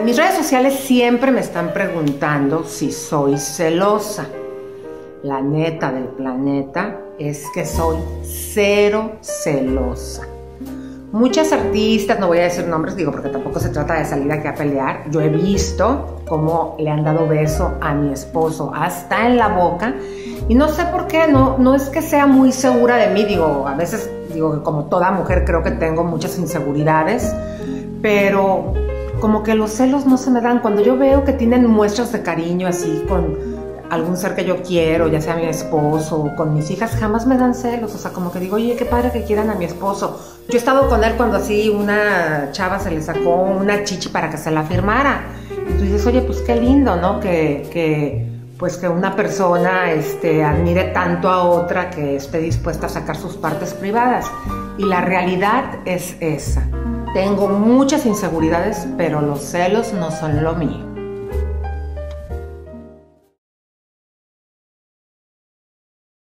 En mis redes sociales siempre me están preguntando si soy celosa. La neta del planeta es que soy cero celosa. Muchas artistas, no voy a decir nombres, digo, porque tampoco se trata de salir aquí a pelear. Yo he visto cómo le han dado beso a mi esposo, hasta en la boca, y no sé por qué, no es que sea muy segura de mí, digo, a veces, digo, que como toda mujer creo que tengo muchas inseguridades, pero como que los celos no se me dan. Cuando yo veo que tienen muestras de cariño así con algún ser que yo quiero, ya sea mi esposo o con mis hijas, jamás me dan celos. O sea, como que digo, oye, qué padre que quieran a mi esposo. Yo he estado con él cuando así una chava se le sacó una chichi para que se la firmara. Y tú dices, oye, pues qué lindo, ¿no? Pues que una persona admire tanto a otra que esté dispuesta a sacar sus partes privadas. Y la realidad es esa. Tengo muchas inseguridades, pero los celos no son lo mío.